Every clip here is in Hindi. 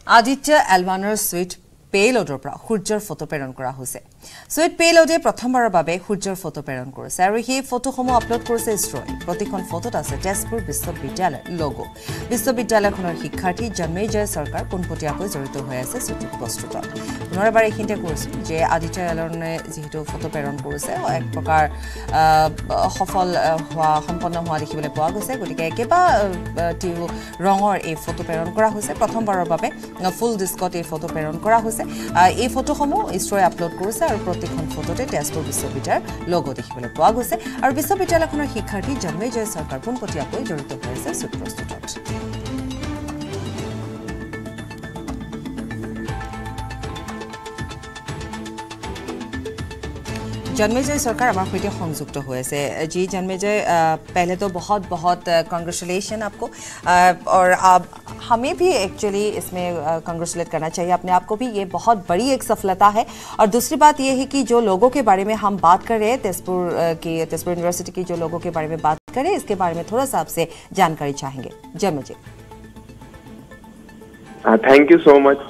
আদিত্য এলৱানৰ সুইট পেলোডৰ পৰা সূৰ্যৰ ফটো প্ৰেৰণ কৰা হৈছে। সুইট পেলোডে প্ৰথমবাৰৰ বাবে সূৰ্যৰ ফটো প্ৰেৰণ কৰিছে আৰু সেই ফটোসমূহ আপলোড কৰিছে ইছৰোৱে। প্ৰতিখন ফটোত আছে তেজপুৰ বিশ্ববিদ্যালয়ৰ লোগো। বিশ্ববিদ্যালয়খনৰ শিক্ষাৰ্থী জন্মেজয় চৰকাৰ পোনপটীয়াকৈ জড়িত হৈ আছে সুইট প্ৰস্তুতত। পুনৰবাৰ এইখিনিতে কৈছোঁ যে আদিত্য এলৱানে যিহেতু ফটো প্ৰেৰণ কৰিছে এক প্ৰকাৰ সফল সম্পন্ন হোৱা দেখিবলৈ পোৱা গৈছে। গতিকে কেইবাটিও ৰঙৰ এই ফটো প্ৰেৰণ কৰা হৈছে। প্ৰথমবাৰৰ বাবে ফুল ডিস্কত এই ফটো প্ৰেৰণ কৰা হৈছে। এই ফটোসমূহ ইছৰোৱে আপলোড কৰিছে আৰু প্ৰতিখন ফটোতে তেজপুৰ বিশ্ববিদ্যালয়ৰ লোগো দেখিবলৈ পোৱা গৈছে আৰু বিশ্ববিদ্যালয়খনৰ শিক্ষাৰ্থী জন্মেজয় চৰকাৰ পোনপটীয়াকৈ জড়িত হৈ আছে সুইট প্ৰস্তুতত। जन्मेजय सरकार हमारे सहित संयुक्त हुए से जी जन्मेजय पहले तो बहुत बहुत कांग्रेचुलेशन आपको और हमें भी एक्चुअली इसमें कांग्रेचुलेट करना चाहिए अपने आप को भी। ये बहुत बड़ी एक सफलता है और दूसरी बात ये है कि जो लोगों के बारे में हम बात कर रहे हैं तेजपुर यूनिवर्सिटी की जो लोगों के बारे में बात करें इसके बारे में थोड़ा सा आपसे जानकारी चाहेंगे Janmejay. Thank you so much.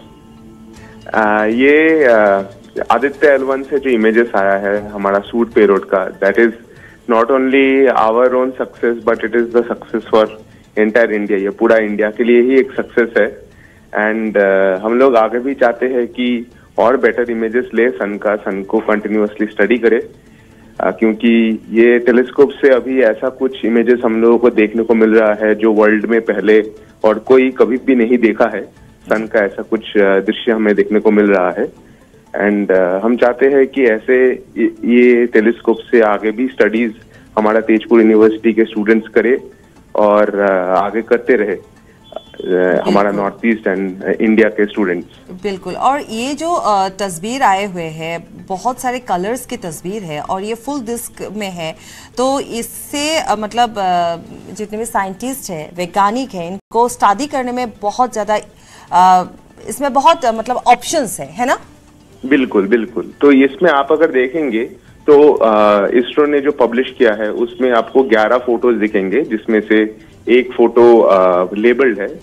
ये आदित्य एलवन से जो इमेजेस आया है हमारा सूट पेलोड का, that is not only our own success but it is the success for entire India. ये पूरा इंडिया के लिए ही एक सक्सेस है एंड हम लोग आगे भी चाहते हैं कि और बेटर इमेजेस ले सन को कंटिन्यूअसली स्टडी करे क्योंकि ये टेलीस्कोप से अभी ऐसा कुछ इमेजेस हम लोगों को देखने को मिल रहा है जो वर्ल्ड में पहले और कोई कभी भी नहीं देखा है। सन का ऐसा कुछ दृश्य हमें देखने को मिल रहा है एंड हम चाहते हैं कि ऐसे ये टेलीस्कोप से आगे भी स्टडीज हमारा तेजपुर यूनिवर्सिटी के स्टूडेंट्स करे और आगे करते रहे हमारा नॉर्थ ईस्ट एंड इंडिया के स्टूडेंट्स। बिल्कुल। और ये जो तस्वीर आए हुए हैं बहुत सारे कलर्स की तस्वीर है और ये फुल डिस्क में है तो इससे मतलब जितने भी साइंटिस्ट हैं वैज्ञानिक हैं इनको स्टडी करने में बहुत ज़्यादा इसमें बहुत मतलब ऑप्शंस है ना। बिल्कुल बिल्कुल। तो इसमें आप अगर देखेंगे तो इसरो ने जो पब्लिश किया है उसमें आपको 11 फोटोज दिखेंगे जिसमें से एक फोटो लेबल्ड है।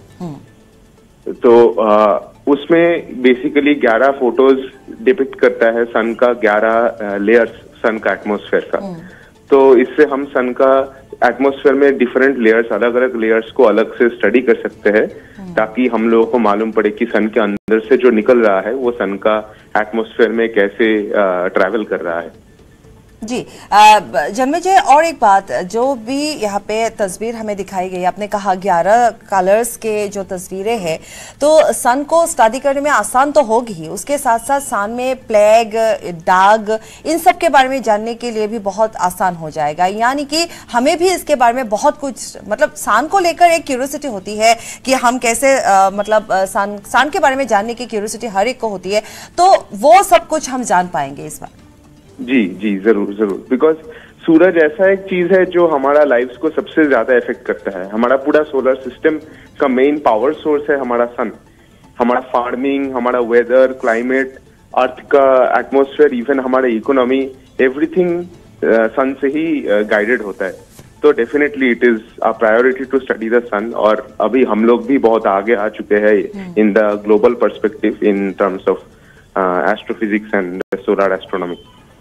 तो उसमें बेसिकली 11 फोटोज डिपिक्ट करता है सन का 11 लेयर्स सन का एटमॉस्फेयर का। तो इससे हम सन का एटमॉस्फेयर में डिफरेंट लेयर्स अलग अलग लेयर्स को अलग से स्टडी कर सकते हैं ताकि हम लोगों को मालूम पड़े कि सन के अंदर से जो निकल रहा है वो सन का एटमॉस्फेयर में कैसे ट्रैवल कर रहा है। जी जन्मेजय और एक बात जो भी यहाँ पे तस्वीर हमें दिखाई गई आपने कहा 11 कलर्स के जो तस्वीरें हैं तो सन को स्टडी करने में आसान तो होगी ही उसके साथ साथ सन में प्लेग दाग इन सब के बारे में जानने के लिए भी बहुत आसान हो जाएगा। यानी कि हमें भी इसके बारे में बहुत कुछ मतलब सन को लेकर एक क्यूरियोसिटी होती है कि हम कैसे मतलब सन के बारे में जानने की क्यूरियोसिटी हर एक को होती है तो वो सब कुछ हम जान पाएंगे इस बार। जी जी जरूर जरूर बिकॉज सूरज ऐसा एक चीज है जो हमारा लाइफ्स को सबसे ज्यादा इफेक्ट करता है। हमारा पूरा सोलर सिस्टम का मेन पावर सोर्स है हमारा सन। हमारा फार्मिंग हमारा वेदर क्लाइमेट अर्थ का एटमॉस्फेयर इवन हमारा इकोनॉमी एवरीथिंग सन से ही गाइडेड होता है। तो definitely it is a priority to study the sun और अभी हम लोग भी बहुत आगे आ चुके हैं in the global perspective in terms of astrophysics and solar astronomy.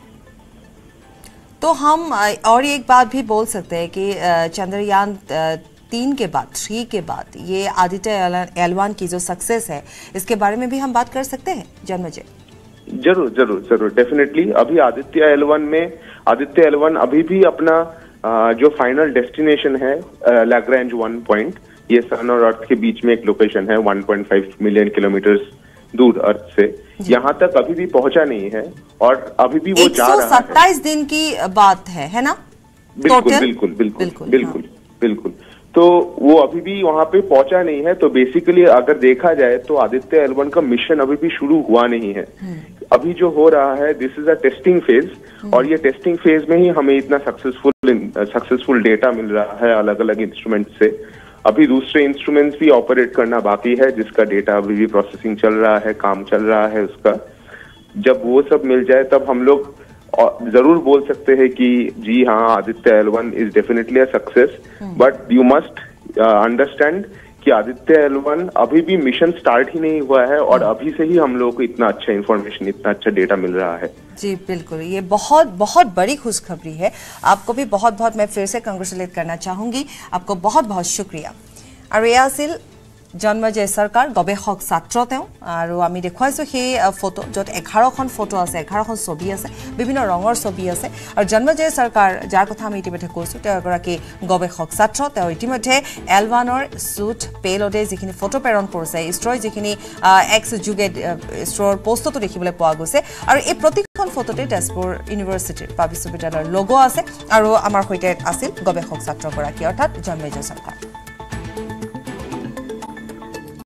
तो हम और एक बात भी बोल सकते हैं कि चंद्रयान 3 के बाद 3 के बाद ये आदित्य एलवन की जो सक्सेस है इसके बारे में भी हम बात कर सकते हैं जन्मेजय। जरूर जरूर जरूर डेफिनेटली। अभी आदित्य एलवन अभी भी अपना जो फाइनल डेस्टिनेशन है लैग्रैंज 1 पॉइंट ये सन और अर्थ के बीच में एक लोकेशन है 1.5 मिलियन किलोमीटर दूर अर्थ से यहाँ तक अभी भी पहुंचा नहीं है और अभी भी वो जा रहा है। 127 दिन की बात है ना। बिल्कुल बिल्कुल बिल्कुल बिल्कुल बिल्कुल बिल्कुल। तो वो अभी भी वहां पे पहुंचा नहीं है। तो बेसिकली अगर देखा जाए तो आदित्य एलवन का मिशन अभी भी शुरू हुआ नहीं है। अभी जो हो रहा है this is a testing phase और ये टेस्टिंग फेज में ही हमें इतना सक्सेसफुल डेटा मिल रहा है अलग अलग इंस्ट्रूमेंट से। अभी दूसरे इंस्ट्रूमेंट्स भी ऑपरेट करना बाकी है जिसका डेटा अभी भी प्रोसेसिंग चल रहा है काम चल रहा है उसका। जब वो सब मिल जाए तब हम लोग जरूर बोल सकते हैं कि जी हाँ Aditya L one is definitely a success but you must understand कि आदित्य L1 अभी भी मिशन स्टार्ट ही नहीं हुआ है और अभी से ही हम लोगों को इतना अच्छा इंफॉर्मेशन, इतना अच्छा डेटा मिल रहा है। जी बिल्कुल, ये बहुत बहुत बड़ी खुशखबरी है। आपको भी बहुत बहुत मैं फिर से कंग्रेचुलेट करना चाहूंगी। आपको बहुत बहुत शुक्रिया। और यह आसिल जन्मजय सरकार गवेषक ছাত্র তেওঁ আৰু আমি দেখুৱাইছো সেই ফটো যত 11খন ফটো আছে, 11খন ছবি আছে, বিভিন্ন ৰঙৰ ছবি আছে। আৰু জন্মজয় सरकार যাৰ কথা আমি ইতিমধ্যে কৈছো, তেওঁ এগৰাকী গৱেষক ছাত্র। তেওঁ ইতিমধ্যে L1ৰ সুট পেলোডে যিখিনি ফটো প্ৰেৰণ কৰিছে, ইছৰোৰ যিখিনি এক্স যুগে ইছৰোৰ পোষ্টটো দেখিবলৈ পোৱা গৈছে। আৰু এই প্ৰতিখন ফটোতে তেজপুৰ ইউনিভাৰ্চিটিৰ বা বিশ্ববিদ্যালয়ৰ লোগো আছে। আৰু আমাৰ সৈতে আছিল গৱেষক ছাত্ৰগৰাকী অৰ্থাৎ জন্মজয় सरकार।